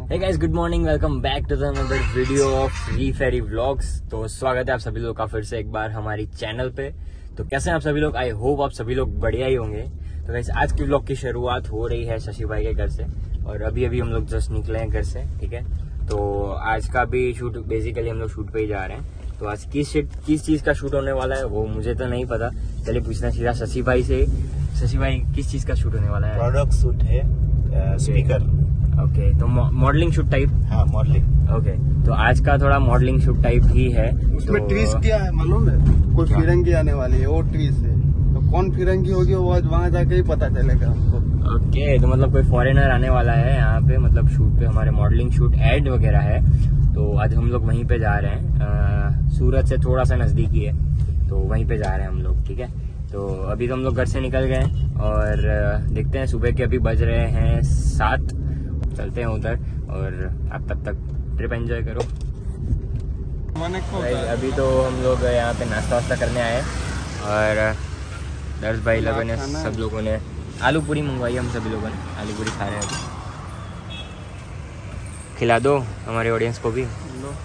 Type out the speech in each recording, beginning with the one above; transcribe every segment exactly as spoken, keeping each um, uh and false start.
Hey guys, good morning. Welcome back to the another video of Free Fairy Vlogs. तो स्वागत है आप सभी लोग का फिर से एक बार हमारी चैनल पे। तो कैसे हैं आप सभी लोग? आई होप आप सभी लोग बढ़िया ही होंगे। तो गाइस आज की व्लॉग की शुरुआत हो रही है शशि भाई के घर से और अभी अभी हम लोग जस्ट निकले हैं घर से, ठीक है। तो आज का भी शूट बेसिकली हम लोग शूट पे ही जा रहे हैं। तो आज किस किस चीज का शूट होने वाला है वो मुझे तो नहीं पता। चलिए पूछना सीधा शशि भाई से। शशि भाई किस चीज का शूट होने वाला है? प्रोडक्ट शूट है, स्पीकर। ओके okay, तो मॉडलिंग शूट टाइप। हाँ मॉडलिंग। ओके okay, तो आज का थोड़ा मॉडलिंग शूट टाइप ही है। उसमें तो... ट्रीज क्या है मालूम है? कोई फिरंगी आने वाली है, वो ट्रीज है। तो कौन फिरंगी होगी वो आज वहाँ जाके ही पता चलेगा हमको। ओके okay, तो मतलब कोई फॉरेनर आने वाला है यहाँ पे, मतलब शूट पे, हमारे मॉडलिंग शूट एड वगैरह है। तो आज हम लोग वहीं पे जा रहे हैं। आ, सूरत से थोड़ा सा नजदीकी है तो वहीं पे जा रहे हैं हम लोग, ठीक है। तो अभी तो हम लोग घर से निकल गए और देखते हैं, सुबह के अभी बज रहे हैं सात। चलते हैं उधर और आप तब तक ट्रिप एंजॉय करो। अभी तो हम लोग यहाँ पे नाश्ता वास्ता करने आए और दर्श भाई लोगों ने, सब लोगों ने आलू पूरी मंगवाई। हम सभी लोगों ने आलू पूरी खा रहे हैं अभी। खिला दो हमारे ऑडियंस को भी।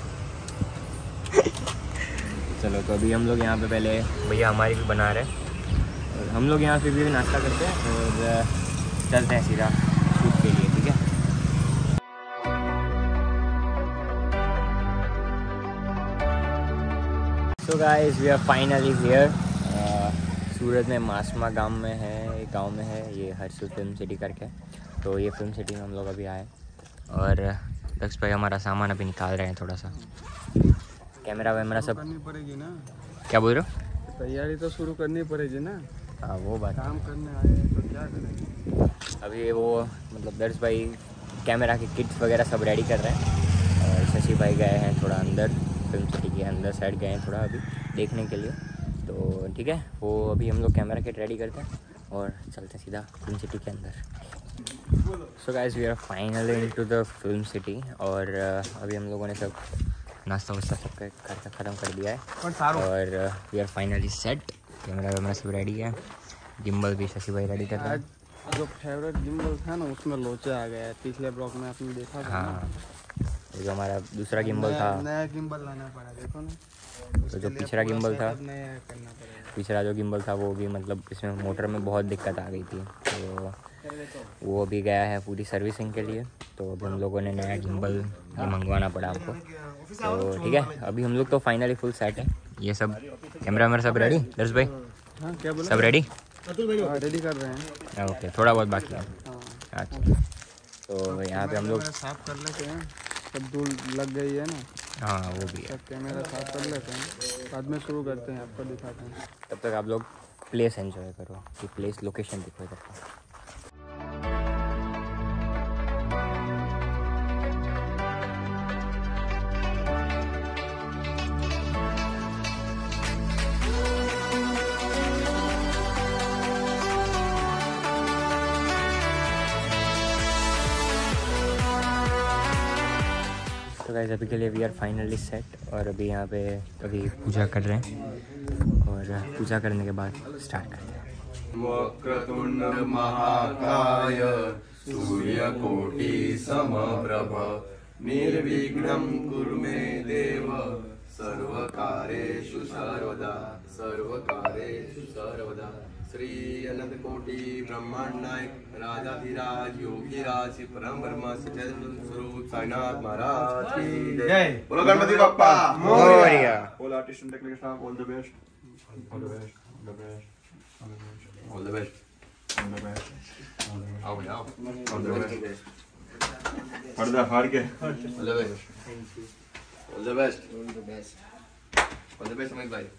चलो तो अभी हम लोग यहाँ पे पहले भैया हमारी भी बना रहे हैं और हम लोग यहाँ पे भी नाश्ता करते हैं और चलते हैं सीधा शूट के लिए, ठीक है। तो guys we are finally here. Surat में मासमा गांव में है, एक गांव में है ये हर्षद फिल्म सिटी करके। तो ये फिल्म सिटी में हम लोग अभी आए और दक्ष भाई हमारा सामान अभी निकाल रहे हैं थोड़ा सा। कैमरा वैमरा सब करनी पड़ेगी ना। क्या बोल रहे हो? तैयारी तो शुरू करनी पड़ेगी ना। हाँ वो बात, काम करने आए तो क्या करेंगे। अभी वो मतलब दर्श भाई कैमरा के किट्स वगैरह सब रेडी कर रहे हैं और शशि भाई गए हैं थोड़ा अंदर, फिल्म सिटी के अंदर साइड गए हैं थोड़ा अभी देखने के लिए। तो ठीक है, वो अभी हम लोग कैमरा किट रेडी करते हैं और चलते हैं सीधा फिल्म सिटी के अंदर। So guys we are finally into the film city और अभी हम लोगों ने सब नाश्ता वास्ता सब करके ख़त्म कर दिया है और we are finally set. Camera वैमरा सब रेडी है, गिम्बल भी शशि भाई रेडी कर रहे हैं। जो फेवरेट गिम्बल था ना उसमें लोचा आ गया है। पिछले ब्लॉग में आपने देखा था। हाँ वो जो हमारा दूसरा गिम्बल था, नया गिम्बल लाना पड़ा, देखो ना। तो जो पिछड़ा गिम्बल था, नया करना पड़ेगा। पिछड़ा जो गिम्बल था वो भी मतलब इसमें मोटर में बहुत दिक्कत आ गई थी, तो वो अभी गया है पूरी सर्विसिंग के लिए। तो अभी हम लोगों ने नया गिम्बल ये मंगवाना पड़ा हमको। तो ठीक है, अभी हम लोग तो फाइनली फुल सेट है। ये सब कैमरा वैमरा सब रेडी दर्श भाई? हाँ क्या बोला? सब रेडी? रेडी कर रहे हैं। ओके, थोड़ा बहुत बाकी है। हाँ अच्छा, तो यहाँ पे हम लोग साफ कर लेते हैं, सब धूल लग गई है ना। हाँ वो भी है। सब कैमरा साफ कर लेते हैं, बाद में शुरू करते हैं, आपको दिखाते हैं। तब तक आप लोग प्लेस एंजॉय करो, कि प्लेस लोकेशन दिखो तब। तो गाइस अभी के लिए वी आर फाइनली सेट और अभी यहाँ पे अभी पूजा कर रहे हैं और पूजा करने के बाद स्टार्ट करते हैं। वक्रतुंड महाकाय सूर्यकोटि समप्रभ निर्विघ्नं कुरु मे देव सर्वकार्येषु सर्वदा सर्वकार्येषु सर्वदा। श्री अनंत कोटि ब्रह्मांड नायक राजाधिराज योगीराज परम ब्रह्म सच्चिदानंद स्वरूप साईनाथ महाराज की जय। बोलो गणपति बप्पा मोरया। बोलो artist and technician all the best, all the best, all the best, all the best, all the best. आओ भैया, ऑल द बेस्ट। पर्दा फाड़ के all the best, all the best, all the best, all the best Amit भाई।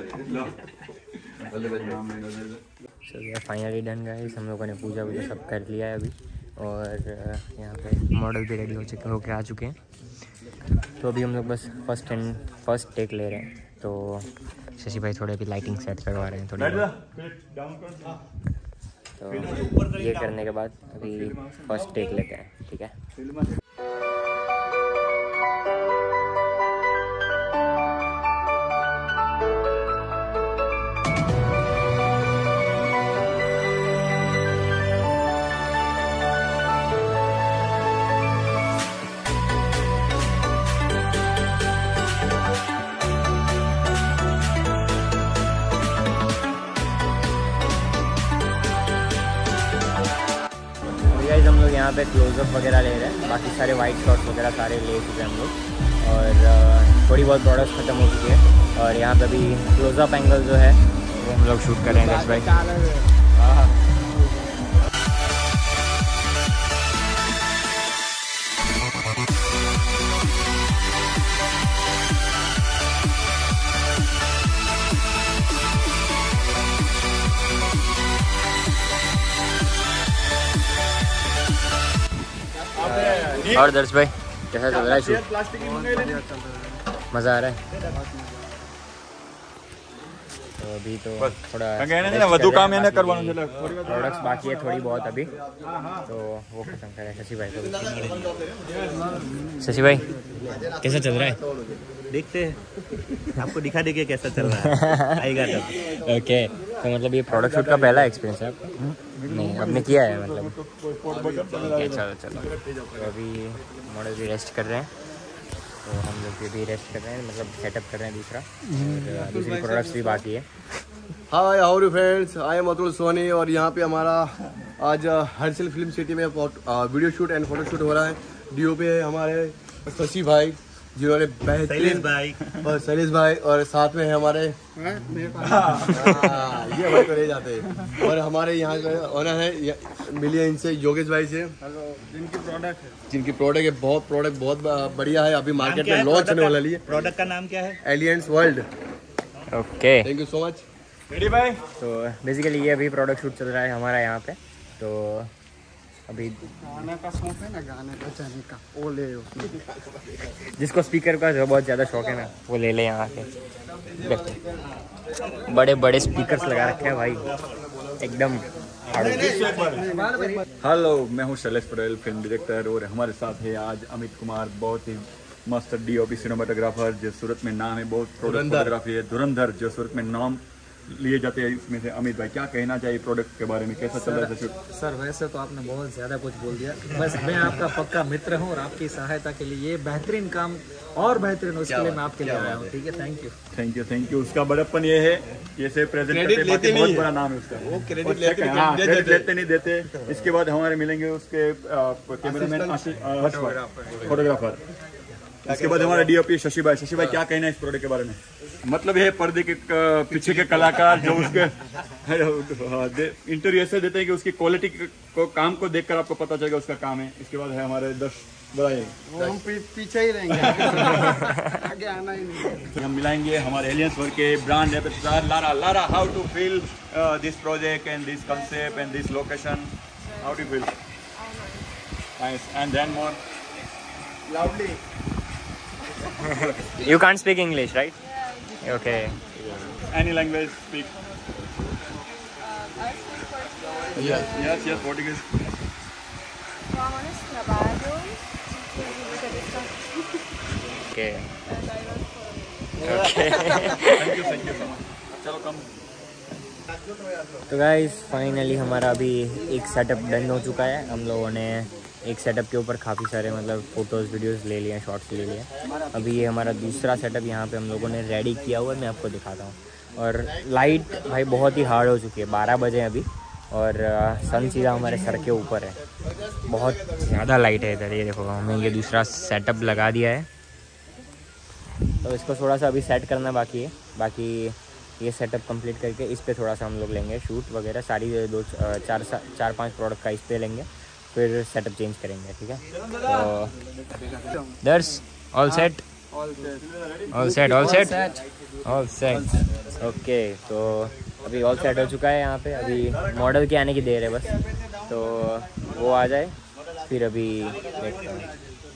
Finally done guys, हम लोगों ने पूजा वूजा सब कर लिया है अभी और यहाँ पे मॉडल भी रेडी हो चुके होके आ चुके हैं। तो अभी हम लोग बस फर्स्ट एंड फर्स्ट टेक ले रहे हैं। तो शशि भाई थोड़े अभी लाइटिंग सेट करवा रहे हैं थोड़ी। तो ये करने के बाद अभी फर्स्ट टेक लेते हैं, ठीक है। पे क्लोजअप वगैरह ले रहे हैं, बाकी सारे वाइट शॉट्स वगैरह सारे ले चुके हैं हम लोग, और uh, थोड़ी बहुत प्रोडक्ट्स ख़त्म हो चुकी है। और यहाँ पे अभी क्लोजअप एंगल जो है वो हम लोग शूट कर रहे हैं भाई। हाँ और दर्श भाई कैसा चल रहा है शूट? मज़ा आ रहा है? तो अभी तो थोड़ा प्रोडक्ट्स बाकी है थोड़ी बहुत अभी, तो वो खत्म करें। शशि भाई को शशि भाई कैसा चल रहा है? देखते हैं, आपको दिखा देंगे कैसा चल रहा है, आएगा तब। ओके, तो मतलब ये प्रोडक्ट शूट का पहला एक्सपीरियंस है आपका? नहीं, आपने किया है मतलब? ठीक है, चलो चलो। तो अभी मॉडल भी रेस्ट कर रहे हैं, तो हम लोग भी अभी रेस्ट कर रहे हैं, मतलब सेटअप कर रहे हैं दूसरा, और दूसरी प्रोडक्ट्स भी बाकी है। Hi how are you friends, I am Atul Soni और यहाँ पे हमारा आज हर्षल फिल्म सिटी में video shoot and photo shoot हो रहा है। डीओ पे हमारे शशि भाई जिन्होंने बेहतरीन भाई और शैलेश भाई, और साथ में है हमारे हाँ, ये भाई को ले जाते हैं, और हमारे यहाँ का ऑनर है मिलिए इनसे योगेश भाई से, जिनकी प्रोडक्ट है जिनकी प्रोडक्ट है बहुत प्रोडक्ट बहुत बढ़िया है, अभी मार्केट में लॉन्च होने वाला है। प्रोडक्ट का नाम क्या है? Aliens world. Okay, thank you so much. Ready भाई? तो बेसिकली ये अभी प्रोडक्ट शूट चल रहा है हमारा यहाँ पे, तो अभी गाने का शौक है ना, गाने बजाने का, वो ले उसमें। जिसको स्पीकर का जो बहुत ज़्यादा शौक है ना, वो ले ले यहाँ के। बड़े बड़े स्पीकर्स लगा रखे हैं भाई, एकदम। हेलो, मैं हूँ शैलेश पटेल, फिल्म डायरेक्टर, और हमारे साथ है आज अमित कुमार, बहुत ही मस्त डीओपी सिनेमाटोग्राफर, जो सूरत में नाम है, बहुत फोटोग्राफी है, धुरंधर, जो सूरत में नाम लिए जाते हैं इसमें से। अमित भाई क्या कहना चाहिए प्रोडक्ट के बारे में, कैसा चल रहा है शूट? सर वैसे तो आपने बहुत ज़्यादा कुछ बोल दिया, बस मैं आपका पक्का मित्र हूँ और आपकी सहायता के लिए ये बेहतरीन काम और बेहतरीन उसके लिए मैं आपके लिए आया हूँ। ठीक है, thank you thank you thank you. उसका बड़प्पन ये है, ये से प्रेजेंट करते बाकी बहुत बड़ा नाम है उसका, वो क्रेडिट लेते हाँ क्रेडिट लेते नहीं देते। इसके बाद हमारे मिलेंगे उसके कैमरामैन फोटोग्राफर, इसके बाद हमारा डीओपी शशि भाई। शशि भाई क्या कहना है इस प्रोडक्ट के बारे में? मतलब ये पर्दे के पीछे के कलाकार जो उसके इंटरव्यू ऐसे देते हैं कि उसकी क्वालिटी को काम को देखकर आपको पता चलेगा उसका काम है। इसके बाद है हमारे दर्श बताइए। वो हम पी, पीछे ही रहेंगे, आगे आना ही नहीं। हम मिलाएंगे हमारे एलियंस वर्क के brand ambassador Lara. Lara, how to feel this project and this concept and this location, how to feel? Nice, and then more loudly. You can't speak English, right? Okay. any language speak. Yes, yes, yes, Portuguese. Vamos trabalho de educação. Okay. Okay. Thank you, thank you so much. चलो कम। तो guys finally हमारा अभी एक setup done हो चुका है। हम लोगों ने एक सेटअप के ऊपर काफ़ी सारे मतलब फ़ोटोज़ वीडियोस ले लिए हैं, शॉट्स ले लिए हैं। अभी ये हमारा दूसरा सेटअप यहाँ पे हम लोगों ने रेडी किया हुआ है, मैं आपको दिखाता हूँ। और लाइट भाई बहुत ही हार्ड हो चुकी है, बारह बजे अभी, और सन सीधा हमारे सर के ऊपर है, बहुत ज़्यादा लाइट है इधर। ये देखो हमने ये दूसरा सेटअप लगा दिया है, तो इसको थोड़ा सा अभी सेट करना बाकी है। बाकी ये सेटअप कंप्लीट करके इस पे थोड़ा सा हम लोग लेंगे शूट वगैरह, सारी दो चार चार पांच प्रोडक्ट का इस पे लेंगे, फिर सेटअप चेंज करेंगे। ठीक है, तो Darsh all set all set all set all set okay. तो अभी ऑल सेट हो चुका है यहाँ पे, अभी मॉडल के आने की देर है बस, तो वो आ जाए फिर अभी देखते हैं।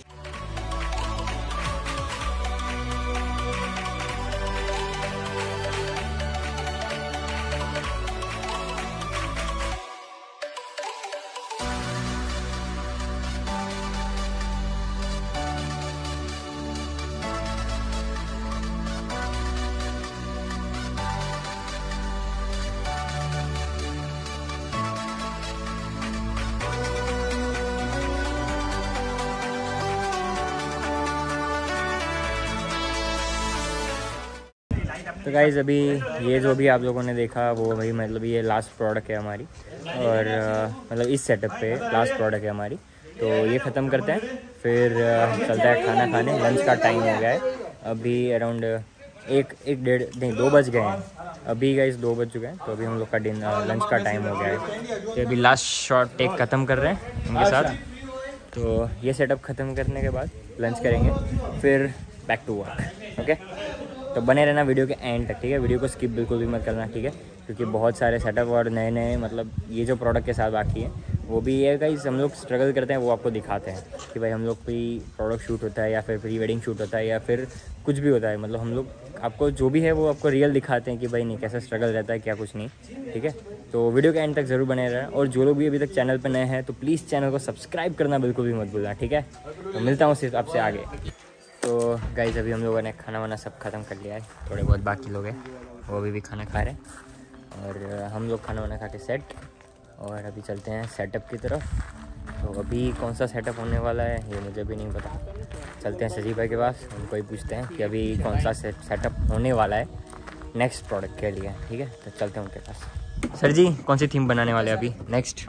तो गाइज़ अभी ये जो भी आप लोगों ने देखा वो भाई मतलब ये लास्ट प्रोडक्ट है हमारी, और मतलब इस सेटअप पे लास्ट प्रोडक्ट है हमारी। तो ये ख़त्म करते हैं, फिर चलता है खाना खाने। लंच का टाइम हो गया है अभी, अराउंड एक एक डेढ़ नहीं दो बज गए हैं अभी गाइस, दो बज चुके हैं। तो अभी हम लोग का डिनर लंच का टाइम हो गया है। तो अभी लास्ट शॉट टेक ख़त्म कर रहे हैं उनके साथ। तो ये सेटअप ख़त्म करने के बाद लंच करेंगे, फिर बैक टू वर्क। ओके, तो बने रहना वीडियो के एंड तक, ठीक है। वीडियो को स्किप बिल्कुल भी मत करना, ठीक है, क्योंकि बहुत सारे सेटअप और नए नए मतलब ये जो प्रोडक्ट के साथ बाकी है वो भी है गाइस, हम लोग स्ट्रगल करते हैं वो आपको दिखाते हैं कि भाई हम लोग कोई प्रोडक्ट शूट होता है या फिर प्री वेडिंग शूट होता है या फिर कुछ भी होता है, मतलब हम लोग आपको जो भी है वो आपको रियल दिखाते हैं कि भाई नहीं कैसा स्ट्रगल रहता है, क्या कुछ नहीं, ठीक है। तो वीडियो के एंड तक ज़रूर बने रहना, और जो लोग भी अभी तक चैनल पर नए हैं तो प्लीज़ चैनल को सब्सक्राइब करना बिल्कुल भी मत भूलना, ठीक है। तो मिलता हूँ सिर्फ आपसे आगे। तो गाइस अभी हम लोगों ने खाना वाना सब ख़त्म कर लिया है, थोड़े बहुत बाकी लोग हैं वो अभी भी खाना खा रहे हैं, और हम लोग खाना वाना खा के सेट, और अभी चलते हैं सेटअप की तरफ। तो अभी कौन सा सेटअप होने वाला है ये मुझे भी नहीं पता, चलते हैं सजीव भाई के पास, उनको ही पूछते हैं कि अभी कौन सा सेटअप होने वाला है नेक्स्ट प्रोडक्ट के लिए, ठीक है। तो चलते हैं उनके पास। सर जी कौन सी थीम बनाने वाले हैं अभी नेक्स्ट?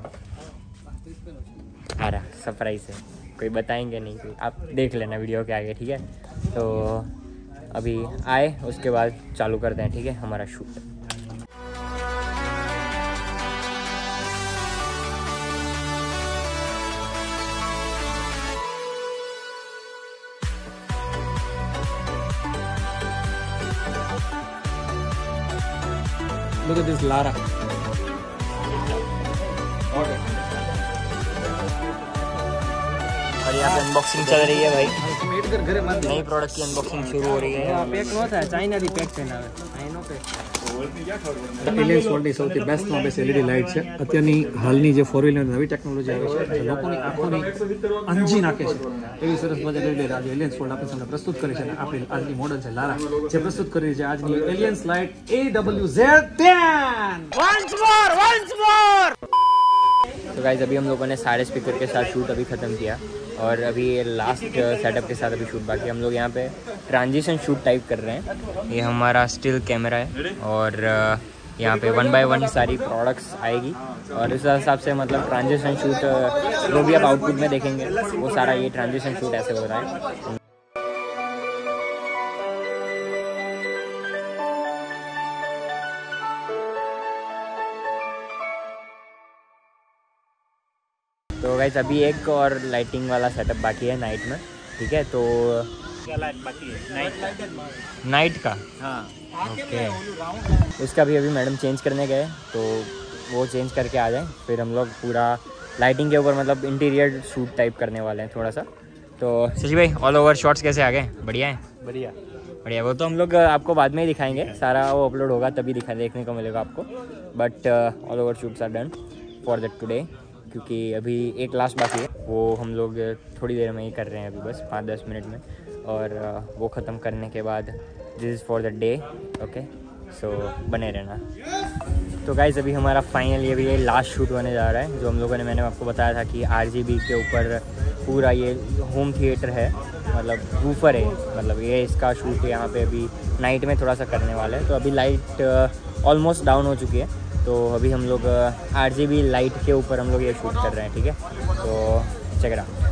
आ रहा सरप्राइज है, कोई बताएंगे नहीं, कोई आप देख लेना वीडियो के आगे, ठीक है। तो अभी आए उसके बाद चालू करते हैं, ठीक है, हमारा shoot. Look at this Lara. और यहाँ पे अनबॉक्सिंग चल रही है भाई, नई प्रोडक्ट की अनबॉक्सिंग शुरू हो रही है। પેક નો થાય, ચાઇનાથી પેક થઈને આવે, અહીં નો પેક। એલિયન્સ વર્લ્ડની સૌથી બેસ્ટ માં બેસ્ટ એલઈડી લાઇટ છે અત્યારની હાલની જે ફોર વ્હીલર નવી ટેકનોલોજી આવી છે, જે લોકોની આંખોની અંજી નાખે છે એવી સરસ મજા લઈ લે આજે એલિયન્સ વર્લ્ડ આપણી સામે પ્રસ્તુત કરે છે। અને આપણી આજની મોડલ છે લારા, જે પ્રસ્તુત કરી છે આજની aliens light A W Z ten. Once more once more. तो गाइस अभी हम लोगों ने सारे स्पीकर के साथ शूट अभी ख़त्म किया, और अभी ये लास्ट सेटअप के साथ अभी शूट बाकी है। हम लोग यहाँ पे ट्रांजिशन शूट टाइप कर रहे हैं। ये हमारा स्टिल कैमरा है, और यहाँ पे वन बाय वन सारी प्रोडक्ट्स आएगी, और इस हिसाब से मतलब ट्रांजिशन शूट जो भी आप आउटपुट में देखेंगे वो सारा ये ट्रांजिशन शूट ऐसे हो रहा है। तो गाइस अभी एक और लाइटिंग वाला सेटअप बाकी है नाइट में, ठीक है। तो क्या लाइट बाकी है? नाइट नाइट का, हाँ ओके, उसका भी अभी मैडम चेंज करने गए, तो वो चेंज करके आ जाए, फिर हम लोग पूरा लाइटिंग के ऊपर मतलब इंटीरियर शूट टाइप करने वाले हैं थोड़ा सा। तो शशि भाई ऑल ओवर शॉट्स कैसे आ गए? बढ़िया है, बढ़िया बढ़िया। वो तो हम लोग आपको बाद में ही दिखाएंगे, सारा वो अपलोड होगा तभी दिखा देखने को मिलेगा आपको, but all over shoots are done for that today, क्योंकि अभी एक लास्ट बाकी है, वो हम लोग थोड़ी देर में ही कर रहे हैं अभी, बस पाँच दस मिनट में, और वो ख़त्म करने के बाद this is for the day, okay. So बने रहना। तो गाइस अभी हमारा फाइनली अभी ये लास्ट शूट होने जा रहा है, जो हम लोगों ने मैंने आपको बताया था कि आर जी बी के ऊपर पूरा ये होम थिएटर है, मतलब वूफर है, मतलब ये इसका शूट यहाँ पे अभी नाइट में थोड़ा सा करने वाला है। तो अभी लाइट ऑलमोस्ट डाउन हो चुकी है, तो अभी हम लोग आर जी बी लाइट के ऊपर हम लोग ये शूट कर रहे हैं, ठीक है। तो check it out.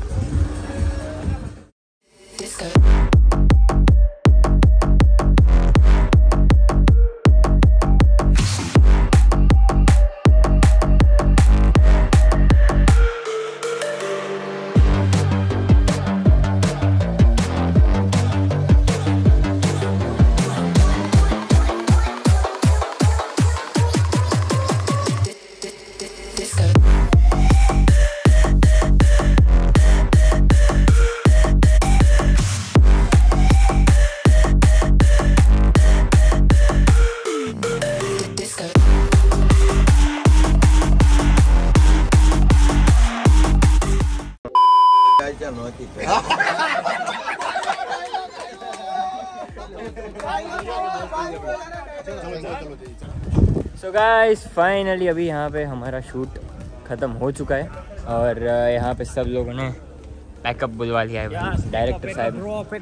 So guys finally अभी यहाँ पे हमारा शूट ख़त्म हो चुका है, और यहाँ पे सब लोगों ने पैकअप बुलवा लिया है, डायरेक्टर साहब।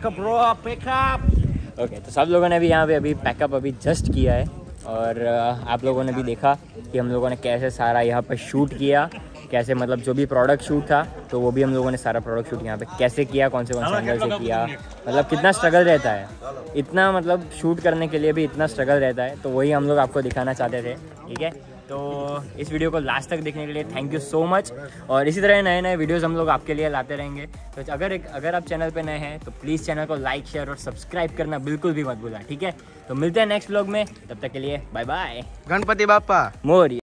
ओके, तो सब लोगों ने भी यहाँ पे अभी पैकअप अभी जस्ट किया है, और आप लोगों ने भी देखा कि हम लोगों ने कैसे सारा यहाँ पे शूट किया, कैसे मतलब जो भी प्रोडक्ट शूट था तो वो भी हम लोगों ने सारा प्रोडक्ट शूट यहाँ पे कैसे किया, कौन से कौन से एंगल से किया, मतलब कितना स्ट्रगल रहता है, इतना मतलब शूट करने के लिए भी इतना स्ट्रगल रहता है, तो वही हम लोग आपको दिखाना चाहते थे। ठीक है, तो इस वीडियो को लास्ट तक देखने के लिए थैंक यू सो मच, और इसी तरह नए नए वीडियोस हम लोग आपके लिए लाते रहेंगे। तो अगर अगर आप चैनल पे नए हैं तो प्लीज़ चैनल को लाइक शेयर और सब्सक्राइब करना बिल्कुल भी मत भूलना। ठीक है, तो मिलते हैं नेक्स्ट व्लॉग में, तब तक के लिए बाय बाय। गणपति बापा मोरी।